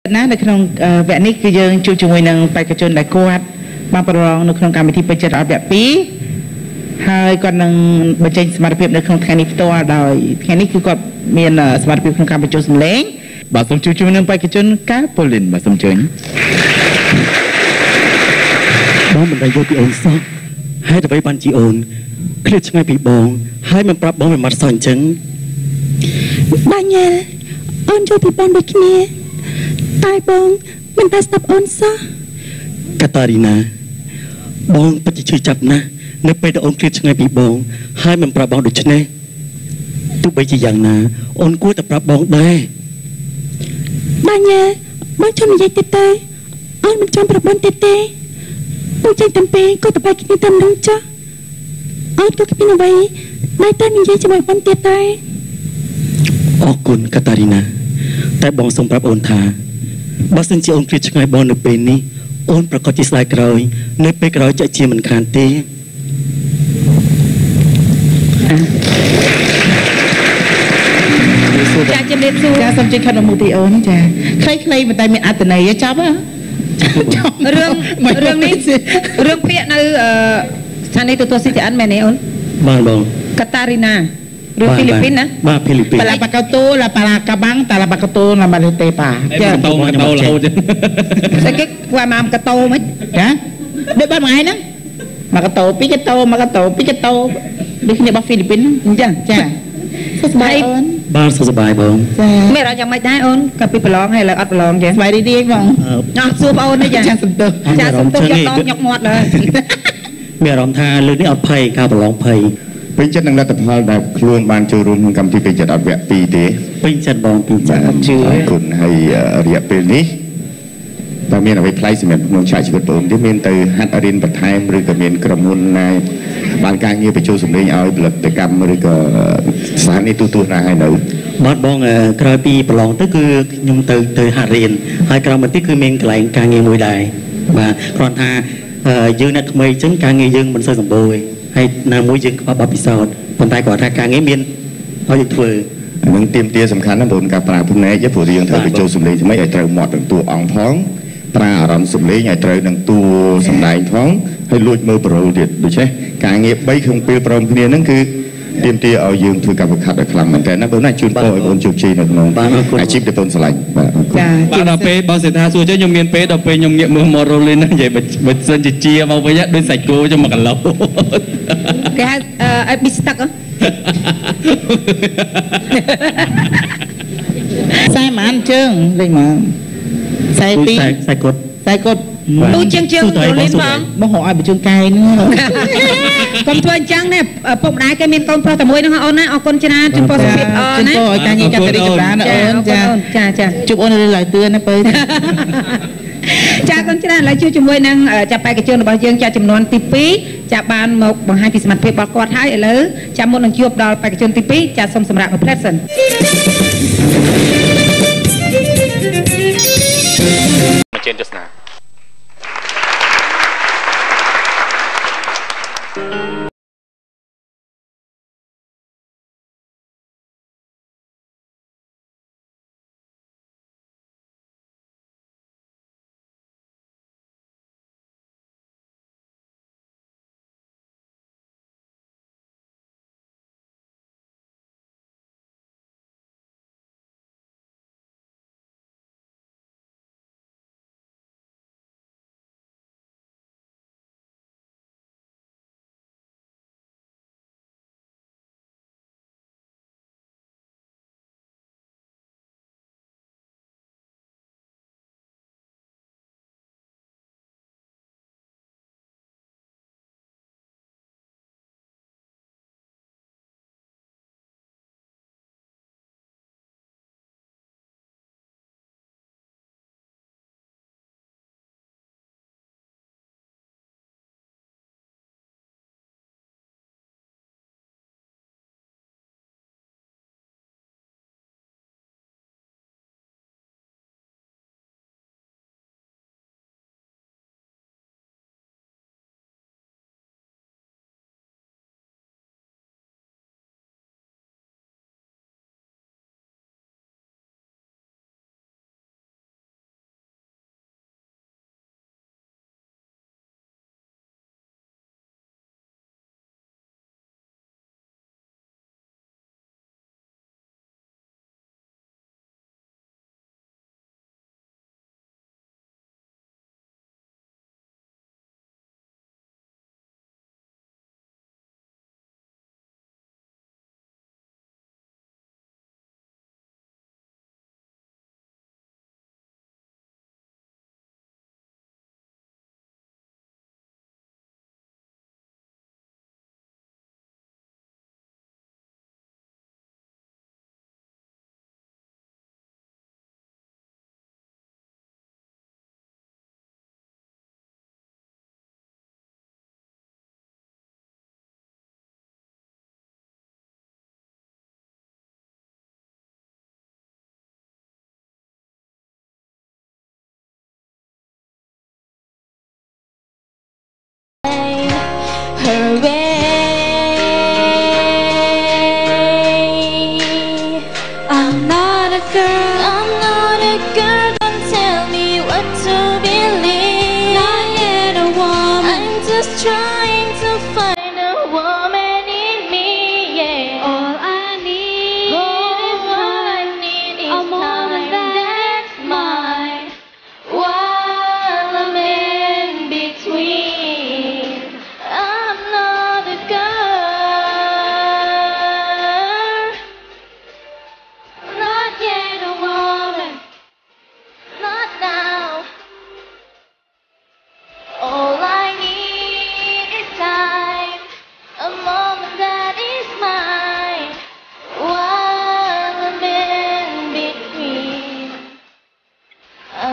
นะในขนมแบบนี้คือยังจูจมวยนังไปกระจนได้กวาดบางประรองในขนมการไปที่ไปจัดเอาแบบปีให้ก่อนนังบรรจัยสมาร์ทเพียบในขนมแค่นี้ตัวโดยแค่นี้คือก็มีสมาร์ทเพียบขนมการไปจูสมเล้งบางสมจูจมวยนังไปกระจนก้าโพลินบางสมจูนบ้านมันได้โยปีโอนซอกให้แต่ไปบันจีโอนเครียดช่างไงปีบองให้มันปรับบองมันมาสอนจังบ้านเย่ออนโยปีบองแบบนี้ตายบองมันได้สับออนซะกาตาลีนาบองปฏิช่วยจับนะนึกไปแต่ออนเครียดช่างไงปีบองให้มันปรับบองดูชนะทุกใบจีอย่างนะออนกู้แต่ปรับบองได้บ้านเย่บ้านชมใหญ่เตะออนมันจำปรับบองเตะผู้ใจเต็มปีก็ต่อไปกินตามน้องจ้าออนก็กินเอาไว้ได้ตามีใหญ่จะไม่บองเตะออกกุนกาตาลีนาแต่บองทรงปรับโอนทาบาสินจีโอนเครียดช่างไงบองในเป็นนี้โอนประกอบจิตสายกรอยในเป็นกรอยจะเจียมันคานเตจ้าจำเรียนสู้จ้าสมจิตขนมมูติโอนจ้าใครๆมันแต่มีอัตนัยจับอ่ะเรื่องนี้เรื่องเปียในสถานีตัวสิจอันแม่เนี่ยอนบ้านบองกาตารินาหรือฟิลิปปินส์นะบ้านฟิลิปปินส์ปลาปากกาโตละปลากระบังแต่ละปากกาโตละมาเลเตปาจ้าโตมาโตเราจ้ะสเก็ตว่ามามกระโตไหมนะเด็กบ้านไหนนะมากระโตปิกระโตมากระโตปิกระโตเด็กเนี่ยบ้านฟิลิปปินส์จ้าจ้าสบายบ้านสบายบองไม่เรายังไม่ได้อนกับปีประลองให้เราอัดประลองจ้ะสบายดีๆบ้างน้องซูบเอาเนี่ยจ้าสมตัวจ้าสมตัวยกต้องยกหมดเลยเมื่อรำทาเรื่องนี้เอาไพ่ข้าวประลองไพ่ពេញចិត្តនឹងលទ្ធផលដែលខ្លួនបានចូលរួមក្នុងកម្មវិធីពេញចិត្តអត់វគ្គ2ទេពេញចិត្តបងពេញចិត្តអរគុណហើយរយៈពេលនេះបើមានអ្វីប្លែកសម្រាប់ក្នុងឆាកជីវិតបងទៀតមានទៅហាត់រៀនបន្ថែមឬក៏មានក្រុមហ៊ុនណាបានការងារបញ្ចូលសម្លេងឲ្យផលិតកម្មឬក៏ស្ថានីយ៍ទូណាហើយនៅបាទបងក្រោយពីប្រឡងទៅគឺខ្ញុំទៅហាត់រៀនហើយក្រោយមកទៀតគឺមានកន្លែងការងារមួយដែរបាទគ្រាន់ថាយើងអ្នកថ្មីអញ្ចឹងការងារយើងមិនសូវសម្បូរទេហើយនៅមួយយើងខ្វះបទពិសោធន៍ប៉ុន្តែគាត់ថាការងារមានឲ្យយើងធ្វើនឹងទៀមទាសំខាន់ណាស់បងការប្រើភ្នែកព្រោះយើងត្រូវបញ្ចូលសម្លេងថ្មីឲ្យត្រូវមាត់នឹងតួអង្គផងប្រើអារម្មណ៍សម្លេងឲ្យត្រូវនឹងតួសម្ដែងផងហើយលួចមើលប្រូលទៀតដូច្នេះការងារ3ក្នុងពេលព្រមគ្នាហ្នឹងគឺទៀមទាឲ្យយើងធ្វើការវឹកហាត់ឲ្យខ្លាំងមែនតើណាបងណាជូនពរឲ្យបងជោគជ័យនៅក្នុងអាជីពដែលបងឆ្លាញ់បាទដល់ពេលបងសេដ្ឋាសួរចឹងខ្ញុំមានពេលដល់ពេលខ្ញុំងាកមើល model លេងហ្នឹងនិយាយបើសិនជាមកវិញដូចសាច់គោចឹង1គីឡូគេហៅឲ្យប៊ីស្ទឹកខ្សែម៉ានជើងលេងមកខ្សែពីខ្សែកត់ទូជាងលីនផងមកហៅឲ្យបញ្ជូនកែនោះកុំធ្វើអញ្ចឹងណាពុកម្ដាយគេមានកូនប្រុសតែមួយហ្នឹងអូនណាអរគុណច្រើនចំពោះសុខភាពអរណាចំពោះឲ្យការងារកាត់រីកចម្រើនអូនចាជួបអូនលើឡើយទឿនណាបើចាកូនច្រើនឡើយជួយជាមួយនឹងចាបេក្ខជនរបស់យើងចាចំនួនទី2ចាបានមកបង្ហាញពីសមត្ថភាពរបស់គាត់ហើយឥឡូវចាមុននឹងជួបដល់បេក្ខជនទី2ចាសូមសម្រាប់មួយផ្លែសិនមកជិនទស្សនា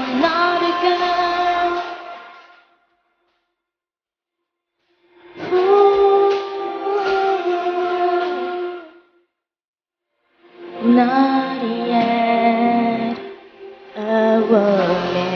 Not yet awoken.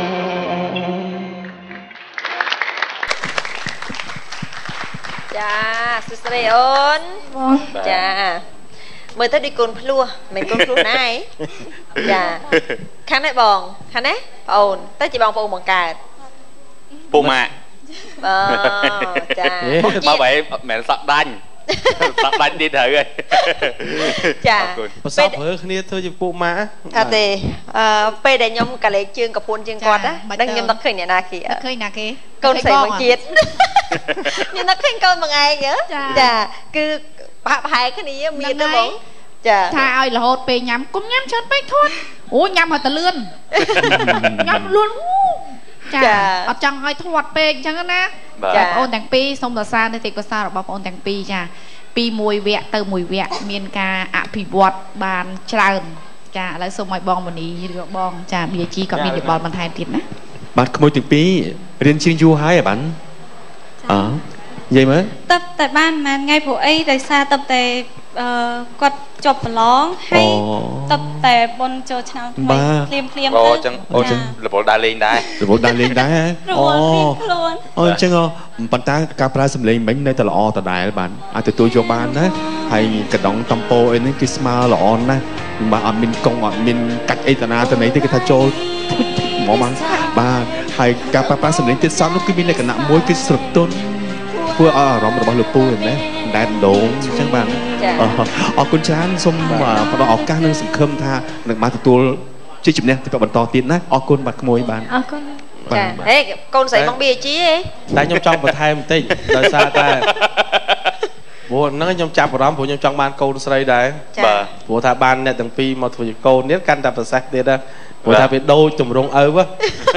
ចាសួស្តីអូនចាមើលទៅដូចកូនភ្លោះមិនកូនភ្លោះណាឯងចាខាងនេះបងខាងនេះបងអូនទៅជាបងប្អូនបង្កើតពុកម៉ាក់ចាមកបែបមិនសក់ដាញ់សក់ដាញ់ទីត្រូវហើយចាប្រសពប្រើគ្នាធ្វើជាពុកម៉ាក់អត់ទេពេលដែលខ្ញុំកាលេជើងកពួនជាងគាត់ណាដឹងខ្ញុំនឹកឃើញអ្នកណាគេឃើញណាគេកូនស្រីមួយទៀតខ្ញុំនឹកឃើញកូនមួយឯងចាគឺប្រហែលគ្នាមានទៅបងចាថាឲ្យរហូតពេលញ៉ាំគុំញ៉ាំច្រើនពេកធាត់អូញ៉ាំឲ្យតលឿនញ៉ាំលឿនចាអត់ចង់ឲ្យធាត់ពេកអញ្ចឹងណាចាបងអូនទាំងពីរសូមសរសើរនៅទេកសារបស់បងអូនទាំងពីរចាពីមួយវគ្គទៅមួយវគ្គមានការអភិវឌ្ឍបានច្រើនចាឥឡូវសូមឲ្យបងមនីឬបងចាប៊ីជីក៏មានយោបល់បន្ថែមទៀតណាបាទក្មួយទាំងពីររៀនជាងយូរហើយអាបាននិយាយមើលតឹបតែបានមិនថ្ងៃព្រោះអីដោយសារតឹបតែគាត់ជាប់ប្រឡងហើយតឹបតែបុនចូលឆ្នាំថ្មីភ្លាមអូចឹងរវល់ដើរលេងដែររវល់ដើរលេងដែរអូអញ្ចឹងប៉ុន្តែការប្រើសម្លេងមិញនៅតែល្អដដែលបានអាចទទួលយកបានណាហើយកណ្ដុងតំពោអីនេះគឺស្មើល្អណាស់បាទអត់មានកងអត់មានកាច់អីតាណាទៅនេះទេគេថាចូលហ្មងបាទហើយការប្រើសម្លេងទៀតសោះនោះគឺមានលក្ខណៈមួយគឺស្រទន់ធ្វើឲ្យអារម្មណ៍របស់លោកពូហ្នឹងណាដែនដងអញ្ចឹងបាទអរគុណច្រើនសូមផ្ដល់ឱកាសនិងសង្ឃឹមថានឹងបានទទួលជាជំនះទៅបន្តទៀតណាអរគុណបាទក្មួយបាទអរគុណចាហេកូនស្រីបងប៊ីជីហ៎តែខ្ញុំចង់បន្ថែមបន្តិចដោយសារតែព្រោះហ្នឹងខ្ញុំចាប់អារម្មណ៍ព្រោះខ្ញុំចង់បានកូនស្រីដែរបាទព្រោះថាបានអ្នកទាំងពីរមកធ្វើជាកូននេះកាន់តែប្រសើរទៀតណាព្រោះថាវាដូចទម្រង់ឪហ៎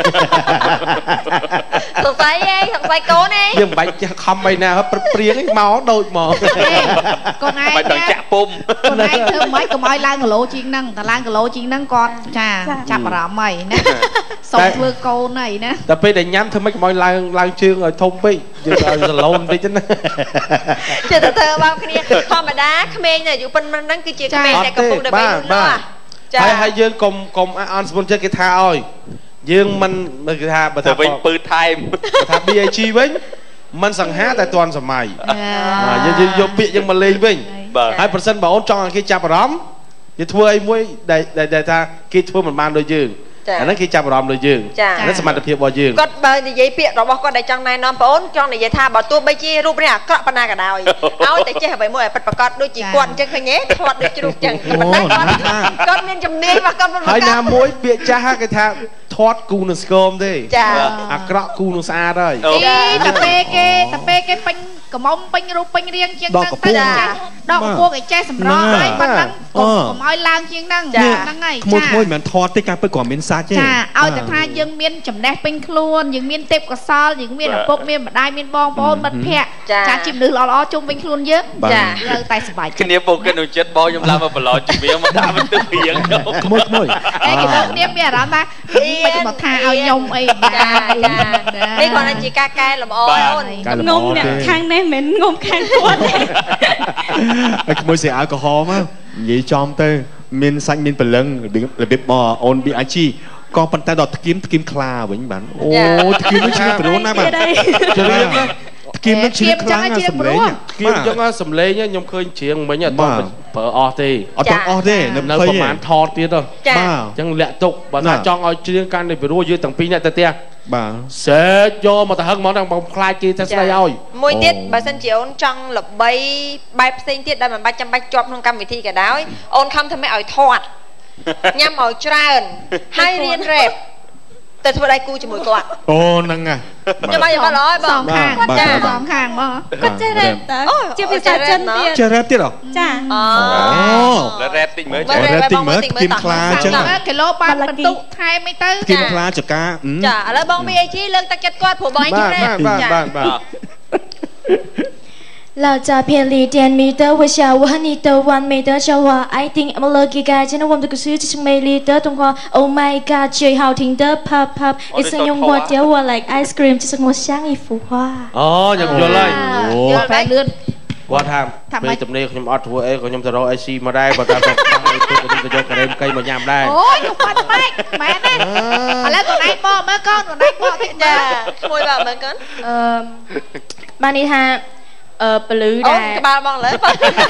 សង្ស័យកូនឯងយើងមិនបាច់ចេះខំអីណាព្រឹកព្រៀងមកដូចមកកូនឯងមិនដឹងចាក់ពុំកូនឯងធ្វើម៉េចកុំឲ្យឡើងគីឡូជាងហ្នឹងតែឡើងគីឡូជាងហ្នឹងគាត់ចាចាប់អារម្មណ៍ហើយណាសូមធ្វើកូនហើយណាតែពេលដែលញ៉ាំធ្វើម៉េចកុំឲ្យឡើងជើងឲ្យធំពេកយើងឲ្យសឡូនបន្តិចណាចេះតែធ្វើបងគ្នាធម្មតាក្មេងអាយុប៉ុណ្ណឹងហ្នឹងគឺជាក្មេងដែលកំពុងតែមាននោះហើយយើងកុំអន់ស្ពុនចិត្តគេថាឲ្យយើងមិនគេថាបើថាវិញពឺថែមថា BAG វិញមិនសង្ហាតែទាន់សម័យយើងយកពាក្យយើងមកលេងវិញហើយប្រសិនបើអូនចង់ឲ្យគេចាប់អារម្មណ៍យើងធ្វើអីមួយដែលថាគេធ្វើមិនបានដូចយើងអាហ្នឹងគេចាប់អារម្មណ៍លើយើងអាហ្នឹងសមត្ថភាពរបស់យើងគាត់បើនិយាយពាក្យរបស់គាត់ដែលចង់ណែនាំបងអូនចង់និយាយថាបើទោះបីជារូបរាងអាក្រក់ប៉ុណ្ណាក៏ដោយឲ្យតែចេះអ្វីមួយឲ្យពិតប្រាកដដូចជាគាត់អញ្ចឹងឃើញទេធាត់ដូចជ្រូកអញ្ចឹងប៉ុន្តែគាត់មានជំនាញរបស់គាត់ហើយណាមួយពាក្យចាស់គេថាធាត់គូនឹងស្គមទេអាក្រក់គូនឹងស្អាតហើយតែពេលគេពេញកំមុំពេញរូបពេញរាងជាងហ្នឹងទៅចាដកកំពូលឲ្យចេះសម្រស់ហើយប៉ុណ្ណឹងកុំឲ្យឡើងជាងហ្នឹងហ្នឹងហើយចាមួយមិនធាត់ទេការពិតក៏មានសាច់ទេចាឲ្យតែថាយើងមានចំណេះពេញខ្លួនយើងមានទេពកោសល្យយើងមានឪពុកមានម្ដាយមានបងប្អូនមិត្តភក្តិចាជាមនុស្សល្អៗជុំវិញខ្លួនយើងចាត្រូវតែសុបាយចិត្តគ្នាពុកគេនៅចិត្តបងខ្ញុំឡើងមកប្រឡងជំនាញមកដាក់បន្ទប់រៀងមួយឯគេទៅគ្នាមានអារម្មណ៍ថាមិនមកថាឲ្យខ្ញុំអីចានេះគាត់ជាការកែលម្អអូនងុំអ្នកខាងនេះមិនងុំខាងគាត់ទេហើយក្មួយស្រីអាល់កុហុលមកនិយាយចំទៅមានសាច់មានព្រលឹងរបៀបមកអូន BIG ក៏ប៉ុន្តែដល់ថ្គៀមខ្លាវិញបាទអូថ្គៀមនេះឈ្មោះប្រូនណាបាទជឿណាថ្គៀមនេះឈ្មោះខ្លាំងសម្លេងថ្គៀមចឹងសម្លេងខ្ញុំឃើញច្រៀងមិញអត់ប្រើអស់ទេអត់ទាំងអស់ទេនៅប្រហែលថតទៀតបាទអញ្ចឹងលាក់ទុកបើថាចង់ឲ្យច្រៀងកាន់តែពីរោះយើងទាំងពីរអ្នកទៅផ្ទះបាទសេចយកមកទៅហឹងមកបងខ្លាចគេថាស្ដីឲ្យមួយទៀតបើសិនជាអូនចង់ល្បីបែបផ្សេងទៀតដែលមិនបាច់ចាំបាច់ជាប់ក្នុងកម្មវិធីក៏ដោយអូនខំធ្វើម៉េចឲ្យធាត់ញ៉ាំឲ្យច្រើនហើយរៀនរ៉េបតែធ្វើដៃគូជាមួយគាត់អូហ្នឹងហ่ะចាំបាយមកឡើយបងខាងចាសងខាងមកគាត់ចេះរ៉េបតើជាភាសាចិនទៀតចេះរ៉េបទៀតហ៎ចាអូរ៉េបតិចមើលរ៉េបតិចមើលគីមខ្លាអញ្ចឹងគីឡូបានបន្ទុកថែមអីទៅគីមខ្លាចកាចាឥឡូវបង BAG លើកទឹកចិត្តគាត់ព្រោះបងឯងចេះរ៉េបបាទ老早偏离点米的微笑，我和你的完美的笑话。I think I'm a lucky guy， 见到我们的故事，这是美丽的童话。Oh my god， 最好听的 pop pop， 一生用我丢我 like ice cream， 就是我像一幅画。 哦，ยังยอเลยโอ้ไปเลื่อนว่าทำពេលទំនេរខ្ញុំអត់ធ្វើអីក៏ខ្ញុំទៅរកអេស៊ីមកដែរបើតាមទៅខ្ញុំទៅយកការ៉េមកៃមកញ៉ាំដែរអូយខ្ញុំបាត់ម៉េចមែនទេឥឡូវខ្លួនឯងបកមើលកូនខ្លួនឯងបកទៀតចាមួយបើមើលកូនបាននេះថាពលឺដែរក្បាលបងលើ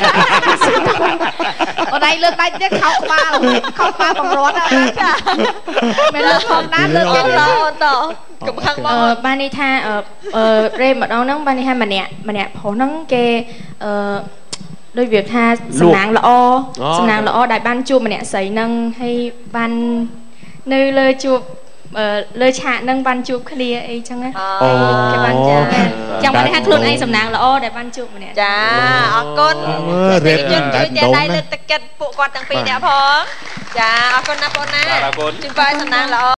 អូនឯងលើកដៃទៀតខោក្បាលបំរត់ចាមិនលើកផងណាលើកទៀតតកំខឹងបងបាននេះថារេម្ដងហ្នឹងបាននេះថាម្នាក់ប្រុសហ្នឹងគេដោយវាថាសំណាងល្អដែលបានជួបម្នាក់ស្រីហ្នឹងហើយបាននៅលើជួបលើឆាកហ្នឹងបានជួបគ្នាអីចឹងណាគេបានចាំបានថាខ្លួនឯងសំណាងល្អដែលបានជួបម្នាក់ចាអរគុណរេបយើងជួយតែដៃលើកទឹកចិត្តពួកគាត់ទាំងពីរនាក់ផងចាអរគុណណាបងណាជូនបាយសំណាងល្អ